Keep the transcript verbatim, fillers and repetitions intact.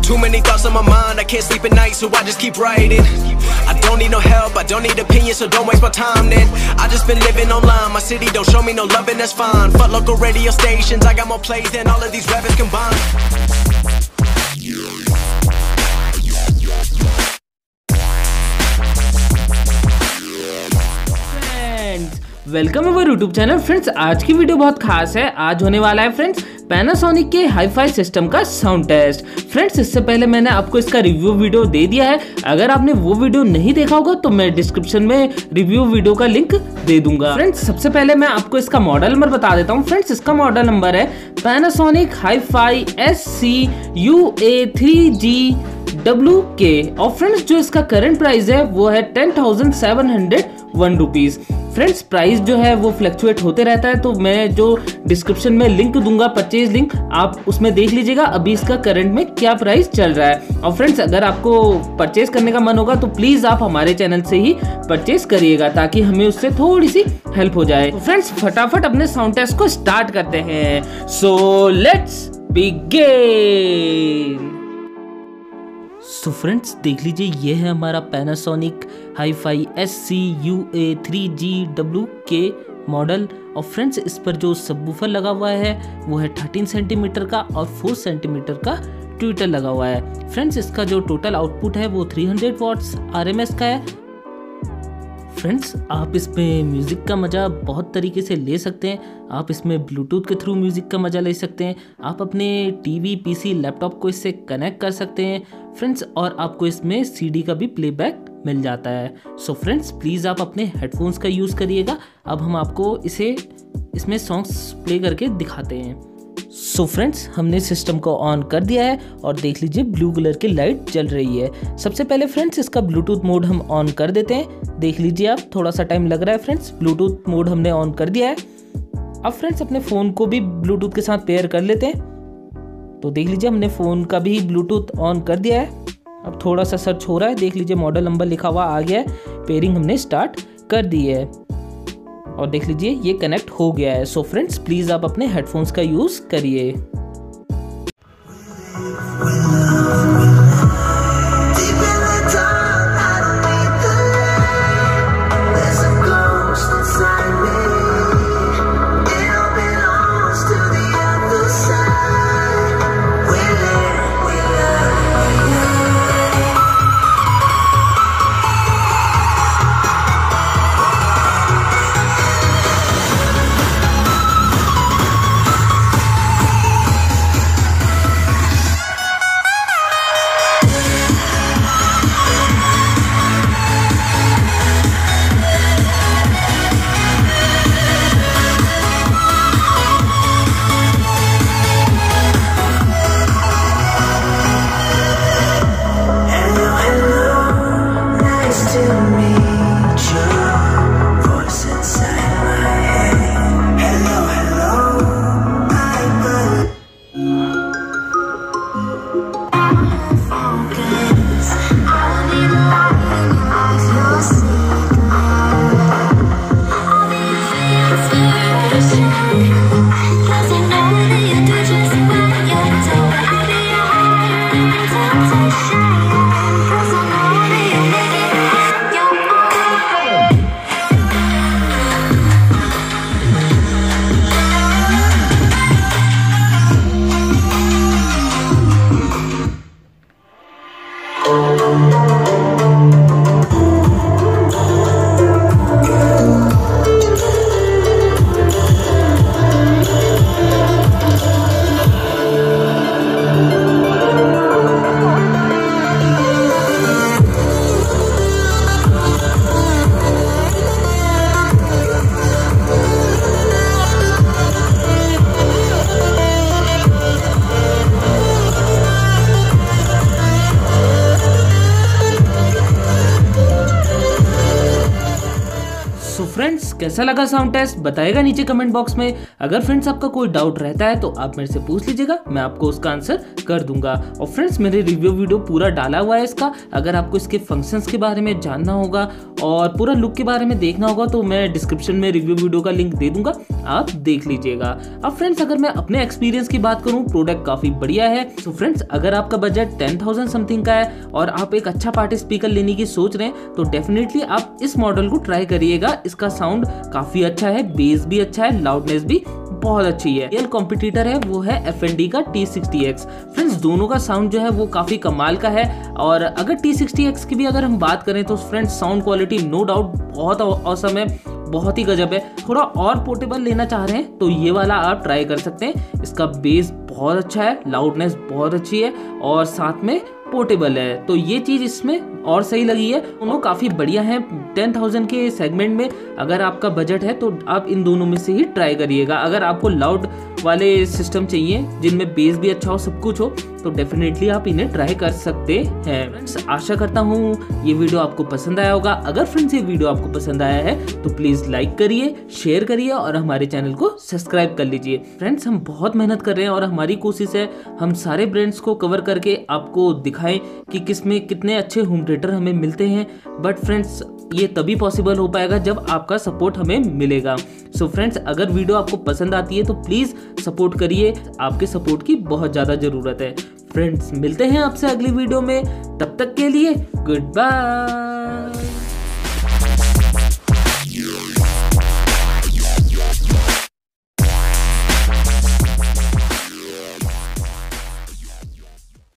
Too many thoughts on my mind, I can't sleep at night, so I just keep writing. I don't need no help, I don't need opinions, so don't waste my time then. I just been living online, my city don't show me no love and that's fine. Fuck local radio stations, I got more plays than all of these rappers combined. Welcome our YouTube channel. Friends आज की video बहुत खास है। आज होने वाला है friends Panasonic के हाई-फाई सिस्टम का साउंड टेस्ट। फ्रेंड्स इससे पहले मैंने आपको इसका रिव्यू वीडियो दे दिया है, अगर आपने वो वीडियो नहीं देखा होगा तो मैं डिस्क्रिप्शन में रिव्यू वीडियो का लिंक दे दूंगा। फ्रेंड्स सबसे पहले मैं आपको इसका मॉडल नंबर बता देता हूँ। फ्रेंड्स इसका मॉडल नंबर है Panasonic hi fi S C U A three G W K और फ्रेंड्स जो इसका करंट प्राइस है वो है ten thousand seven hundred one rupees. Friends price जो है वो फ्लक्चुएट होते रहता है, तो मैं जो डिस्क्रिप्शन में लिंक दूंगा परचेज लिंक, आप उसमें देख लीजिएगा अभी इसका करंट में क्या प्राइस चल रहा है। और फ्रेंड्स अगर आपको परचेज करने का मन होगा तो प्लीज आप हमारे चैनल से ही परचेज करिएगा ताकि हमें उससे थोड़ी सी हेल्प हो जाए। तो फ्रेंड्स फटाफट अपने साउंड टेस्ट को स्टार्ट करते हैं। So let's begin. So friends देख लीजिए ये है हमारा Panasonic hi fi S C U A three G W K model. और फ्रेंड्स इस पर जो सबवूफर लगा हुआ है वो है थर्टीन सेंटीमीटर का और फोर सेंटीमीटर का ट्विटर लगा हुआ है। फ्रेंड्स इसका जो टोटल आउटपुट है वो three hundred watts R M S का है। फ्रेंड्स आप इसमें म्यूज़िक का मज़ा बहुत तरीके से ले सकते हैं। आप इसमें ब्लूटूथ के थ्रू म्यूज़िक का मज़ा ले सकते हैं। आप अपने टीवी, पीसी, लैपटॉप को इससे कनेक्ट कर सकते हैं फ्रेंड्स, और आपको इसमें सीडी का भी प्लेबैक मिल जाता है। सो फ्रेंड्स प्लीज़ आप अपने हेडफोन्स का यूज़ करिएगा। अब हम आपको इसे इसमें सॉन्ग्स प्ले करके दिखाते हैं। सो so फ्रेंड्स हमने सिस्टम को ऑन कर दिया है और देख लीजिए ब्लू कलर की लाइट जल रही है। सबसे पहले फ्रेंड्स इसका ब्लूटूथ मोड हम ऑन कर देते हैं। देख लीजिए आप थोड़ा सा टाइम लग रहा है फ्रेंड्स, ब्लूटूथ मोड हमने ऑन कर दिया है। अब फ्रेंड्स अपने फ़ोन को भी ब्लूटूथ के साथ पेयर कर लेते हैं। तो देख लीजिए हमने फ़ोन का भी ब्लूटूथ ऑन कर दिया है। अब थोड़ा सा सर्च हो रहा है, देख लीजिए मॉडल नंबर लिखा हुआ आ गया है। पेयरिंग हमने स्टार्ट कर दी है और देख लीजिए ये कनेक्ट हो गया है। सो फ्रेंड्स प्लीज़ आप अपने हेडफोन्स का यूज़ करिए। फ्रेंड्स कैसा लगा साउंड टेस्ट बताएगा नीचे कमेंट बॉक्स में। अगर फ्रेंड्स आपका कोई डाउट रहता है तो आप मेरे से पूछ लीजिएगा, मैं आपको उसका आंसर कर दूंगा। और फ्रेंड्स मेरे रिव्यू वीडियो पूरा डाला हुआ है इसका, अगर आपको इसके फंक्शंस के बारे में जानना होगा और पूरा लुक के बारे में देखना होगा तो मैं डिस्क्रिप्शन में रिव्यू वीडियो का लिंक दे दूंगा, आप देख लीजिएगा। अब फ्रेंड्स अगर मैं अपने एक्सपीरियंस की बात करूं, प्रोडक्ट काफी बढ़िया है। तो फ्रेंड्स अगर आपका बजट टेन थाउजेंड समथिंग का है और आप एक अच्छा पार्टी स्पीकर लेने की सोच रहे हैं तो डेफिनेटली आप इस मॉडल को ट्राई करिएगा। इसका साउंड काफी अच्छा है, बेस भी अच्छा है, लाउडनेस भी बहुत अच्छी है। रियल कॉम्पिटिटर है वो है एफ एन डी का टी सिक्सटी एक्स। फ्रेंड्स दोनों का साउंड जो है वो काफी कमाल का है। और अगर टी सिक्सटी एक्स की भी अगर हम बात करें तो friends sound quality no doubt बहुत औसम है, बहुत ही गजब है। थोड़ा और पोर्टेबल लेना चाह रहे हैं तो ये वाला आप ट्राई कर सकते हैं। इसका बेस बहुत अच्छा है, लाउडनेस बहुत अच्छी है और साथ में पोर्टेबल है, तो ये चीज इसमें और सही लगी है। दोनों काफी बढ़िया हैं। टेन थाउजेंड के सेगमेंट में अगर आपका बजट है तो आप इन दोनों में से ही ट्राई करिएगा। अगर आपको लाउड वाले सिस्टम चाहिए जिनमें बेस भी अच्छा हो, सब कुछ हो, तो डेफिनेटली आप इन्हें ट्राई कर सकते हैं। फ्रेंड्स आशा करता हूँ ये वीडियो आपको पसंद आया होगा। अगर फ्रेंड्स ये वीडियो आपको पसंद आया है तो प्लीज लाइक करिए, शेयर करिए और हमारे चैनल को सब्सक्राइब कर लीजिए। फ्रेंड्स हम बहुत मेहनत कर रहे हैं और हमारी कोशिश है हम सारे ब्रांड्स को कवर करके आपको दिखाएं कि किस में कितने अच्छे होम थिएटर हमें मिलते हैं। बट फ्रेंड्स ये तभी पॉसिबल हो पाएगा जब आपका सपोर्ट हमें मिलेगा। सो फ्रेंड्स अगर वीडियो आपको पसंद आती है तो प्लीज सपोर्ट करिए, आपके सपोर्ट की बहुत ज़्यादा ज़रूरत है। फ्रेंड्स मिलते हैं आपसे अगली वीडियो में, तब तक के लिए गुड बाय।